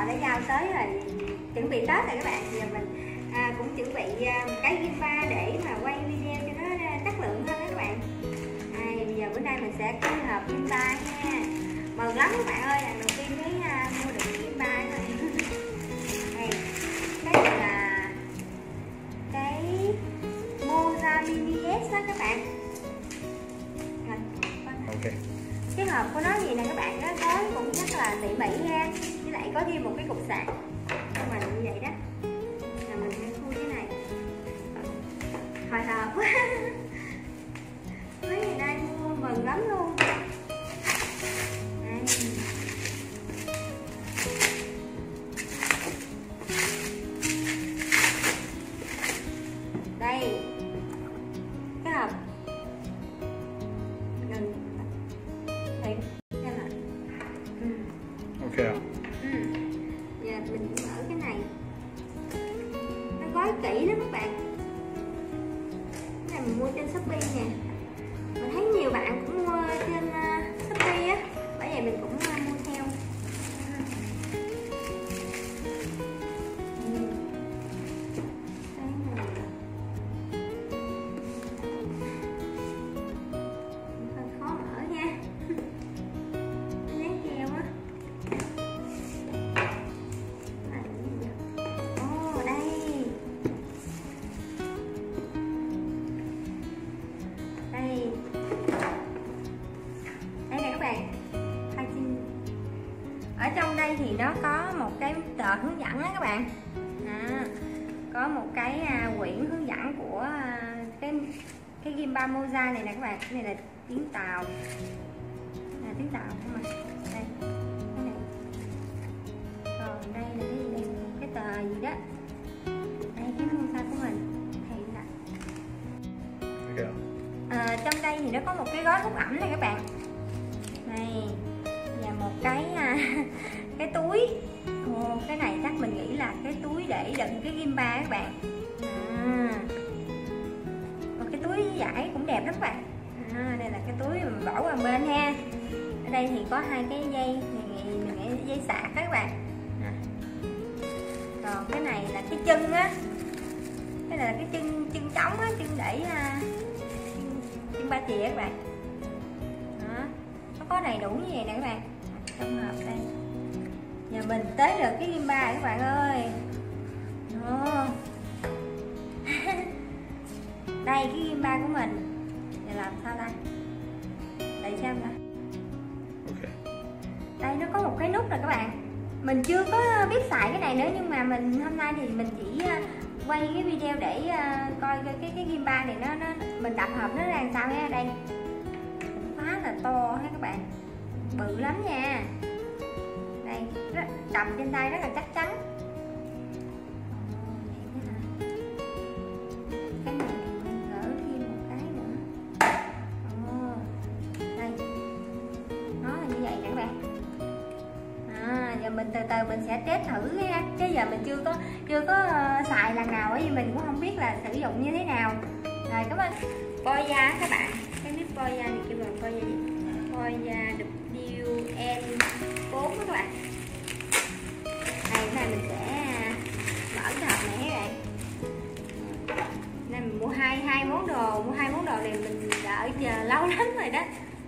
họ đã giao tới rồi, chuẩn bị Tết rồi các bạn. Giờ mình cũng chuẩn bị một cái gimbal để mà quay video cho nó chất lượng hơn đó các bạn. Bây giờ bữa nay mình sẽ kết hợp gimbal nha, mừng lắm các bạn ơi, lần đầu tiên thấy mua được gimbal rồi. Đây, cái này là cái Moza Mini S đó các bạn. Ok. Cái hộp của nó gì nè các bạn, nó gói cũng rất là tỉ mỉ ha, với lại có thêm một cái cục sạc cho mình như vậy đó. Là mình sẽ khui cái này, hồi hộp quá. Mấy ngày nay mua mừng lắm luôn. Đây, cái hộp gần đây xem nào. Ok. Giờ mình mở cái này, nó gói kỹ lắm các bạn. Cái này mình mua trên Shopee nè, mình thấy nhiều bạn cũng mua trên Shopee á, bởi vậy mình cũng mua theo. Ở trong đây thì nó có một cái tờ hướng dẫn đó các bạn. Có một cái quyển hướng dẫn của cái gimbal Moza này nè các bạn. Cái này là tiếng Tàu, tiếng Tàu không mà. Đây, cái này. Còn đây là cái gì đây? Cái tờ gì đó. Đây cái Moza của mình. Thì là trong đây thì nó có một cái gói hút ẩm này các bạn. Này, và một cái túi. Cái này chắc mình nghĩ là cái túi để đựng cái gimbal các bạn. Một cái túi vải cũng đẹp lắm các bạn. Đây là cái túi mình bỏ qua bên ha. Ở đây thì có hai cái dây, mình nghĩ dây sạc các bạn. Còn cái này là cái chân á, cái này là cái chân trống á, chân để chân ba chìa các bạn. Nó có đầy đủ như vậy nè các bạn. Trong hộp đây. Giờ mình tới được cái gimbal các bạn ơi. Đây cái gimbal của mình. Giờ làm sao ta? Để xem ta. Đây nó có một cái nút rồi các bạn. Mình chưa có biết xài cái này nữa, nhưng mà hôm nay thì mình chỉ quay cái video để coi cái gimbal này nó mình đập hộp nó ra làm sao nha. Đây khá là to ha các bạn, bự lắm nha. Đây cầm trên tay rất là chắc chắn. Cái này mình gỡ thêm một cái nữa. Đây nó là như vậy nè các bạn. Giờ mình từ từ mình sẽ test thử nha, chứ giờ mình chưa có xài lần nào, bởi vì mình cũng không biết là sử dụng như thế nào. Rồi cảm ơn Boya các bạn. Cái clip Boya này kêu là Boya gì? Boya WN4 các bạn. Đây cái này mình sẽ mở cái hộp này các bạn. Nên mình mua hai món đồ này mình đợi chờ lâu lắm rồi đó.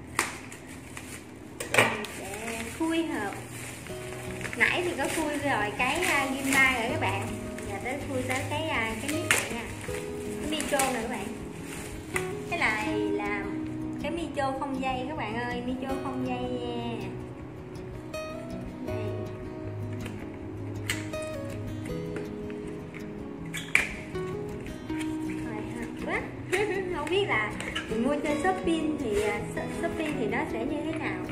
Mình sẽ khui hộp. Nãy thì có khui rồi cái gimbal rồi các bạn. Giờ tới khui tới cái mic này nha, cái micro này các bạn. Cái này là cái micro không dây các bạn ơi, micro không dây nha. Đây. Quá. Không biết là mình mua trên Shopee thì nó sẽ như thế nào.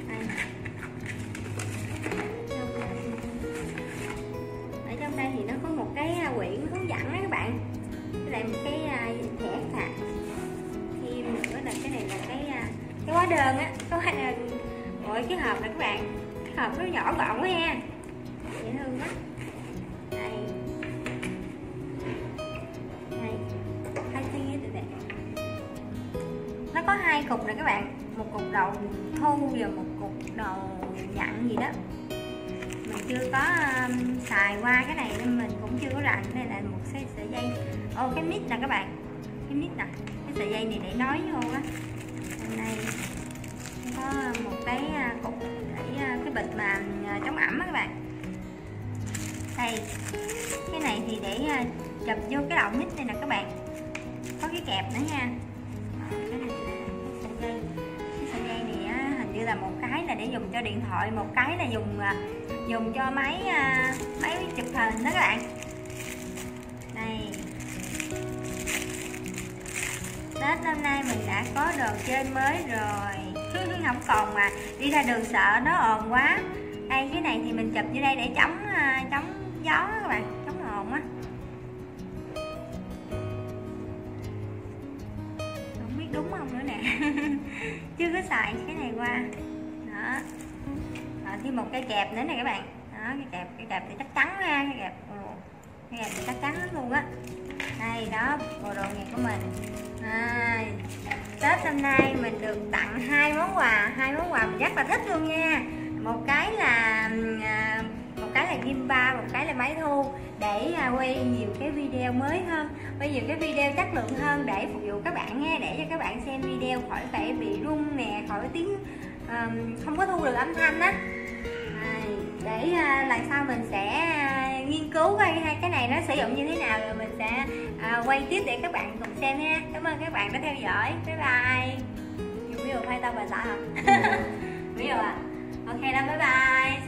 Ở trong đây thì nó có một cái quyển hướng dẫn đó các bạn. Với lại một cái thẻ sạc. Thêm nữa là cái này là cái hóa đơn á, có hóa đơn. Ôi cái hộp này các bạn, cái hộp nó nhỏ gọn quá nha, dễ thương quá. Đây, hai chi này. Nó có hai cục này các bạn, một cục đầu thu và một cục đầu nhận gì đó. Mình chưa có xài qua cái này nên mình cũng chưa có rành. Đây là một sợi dây, cái mít nè các bạn, cái mít nè, cái sợi dây này để nối vô á. Bên đây có một cái cục để cái bịch mà chống ẩm á các bạn. Đây, cái này thì để chụp vô cái đầu mít này nè các bạn. Có cái kẹp nữa nha. Cái này là cái sợi dây này á, hình như là một cái là để dùng cho điện thoại, một cái là dùng cho máy chụp hình đó các bạn. Đây, Tết năm nay mình đã có đồ chơi mới rồi. Không còn mà đi ra đường sợ nó ồn quá. Đây, cái này thì mình chụp vô đây để chống gió các bạn, chống ồn á. Không biết đúng không nữa nè. Chưa có xài cái này qua. Đó. Thêm một cây kẹp nữa nè các bạn. Đó, cái kẹp thì chắc chắn ra, cái kẹp thì chắc chắn lắm luôn á. Đây đó, bộ đồ nghề của mình. Tết năm nay mình được tặng hai món quà mình rất là thích luôn nha. Một cái là gimbal, một cái là máy thu để quay nhiều cái video mới hơn, quay nhiều cái video chất lượng hơn để phục vụ các bạn nghe, để cho các bạn xem video khỏi phải bị rung nè, khỏi tiếng không có thu được âm thanh á. Để lần sau mình sẽ nghiên cứu coi cái này nó sử dụng như thế nào rồi mình sẽ quay tiếp để các bạn cùng xem ha. Cảm ơn các bạn đã theo dõi. Bye bye. Ví dụ hay tao bà xã hả? Ví dụ ok đó, bye bye.